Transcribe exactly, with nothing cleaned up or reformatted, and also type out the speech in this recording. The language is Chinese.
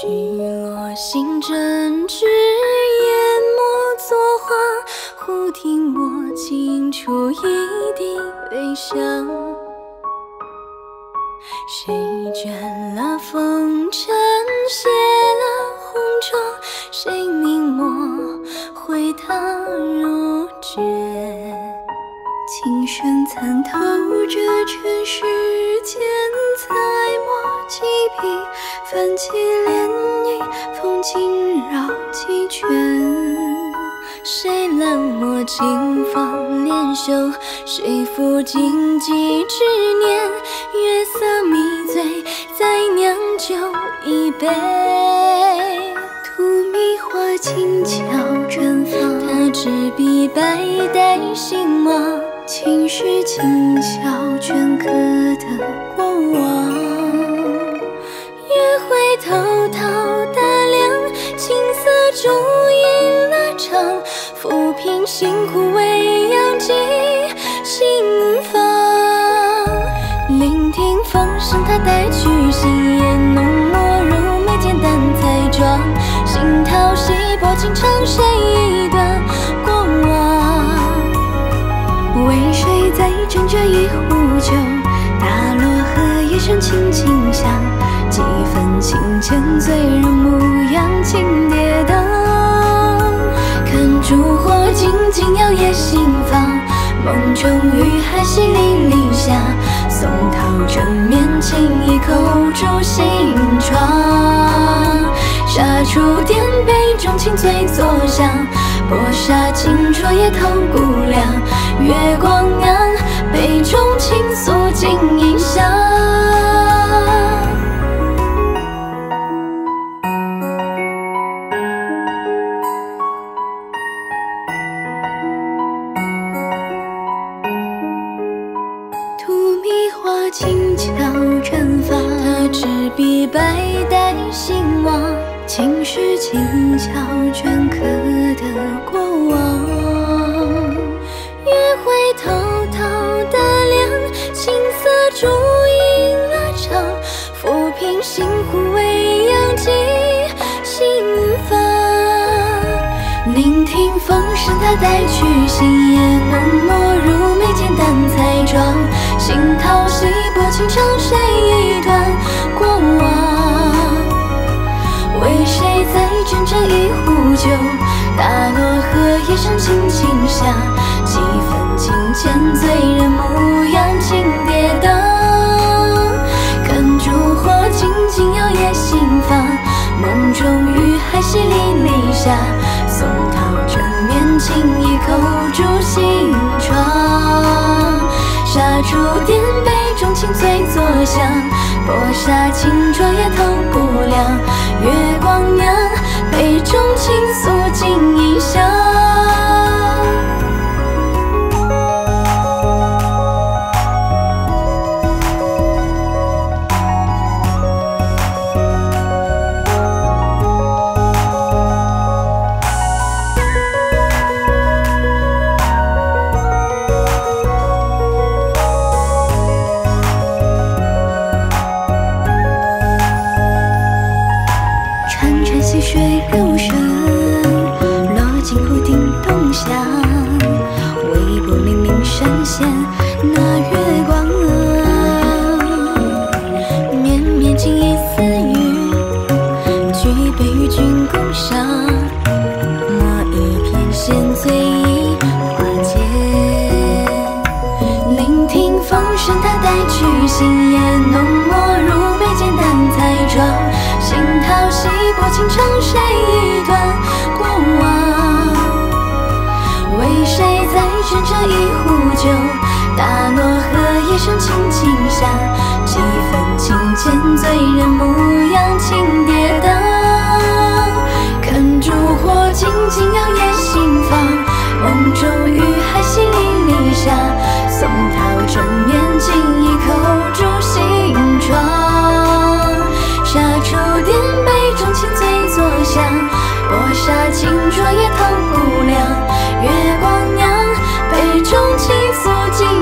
许落星针指研磨作画，忽听我轻触一滴微香。谁卷了风尘，卸了红妆？谁凝墨绘他如卷？琴声参透这尘世间，才墨几笔，泛起涟漪，风轻绕几圈。谁冷漠清风莲袖，谁负荆棘执念？月色迷醉，再酿酒一杯。荼蘼花轻巧绽放，他执笔白带兴亡。青史轻巧镌刻的过往，月会偷偷打量，青色中映了场，抚平辛苦未央记心房。聆听风声，他带去细烟浓墨入眉间，淡彩妆，心掏细波轻唱谁一段过往？为谁在斟这一壶酒？大罗荷叶上轻轻响，几分情笺醉人模样，轻跌宕。看烛火静静摇曳心房，梦中雨还淅沥沥下，松涛正面轻一口注心窗。杀出颠杯中轻醉作响，薄纱轻戳夜透骨凉。月光酿，杯中倾诉尽音香。荼蘼花轻巧绽放，他执笔白带兴亡。青史轻巧镌刻的过往，月会偷偷打量，青色烛映了场，抚平辛苦未央记心房。聆听风声，他带去细烟浓墨入眉间，淡彩妆，心掏细波轻唱谁一段过往？为谁在斟这一壶酒？大罗荷叶上轻轻响，几分情笺醉人模样，轻跌宕。看烛火静静摇曳心房，梦中雨还淅沥沥下，松涛正面轻一口注心窗。杀出颠杯中轻醉作响，薄纱轻戳夜透骨凉。月光酿，杯中倾诉尽音香。细水流深，落尽湖顶洞香。微波粼粼闪现那月光，绵绵情意似雨，举杯与君共赏。墨一片闲醉一花间，聆听风声，他带去细烟浓墨入眉间，淡彩妆，心掏细波轻唱谁一段过往？为谁在斟这一壶酒？大罗荷叶上轻轻响，几分情笺醉人模样，轻跌宕。看烛火静静摇曳心房，梦中雨还淅沥沥下，松涛正面轻一口注心窗。杀出颠杯中轻醉作响，薄纱轻戳夜透骨凉。月光酿，杯中倾诉尽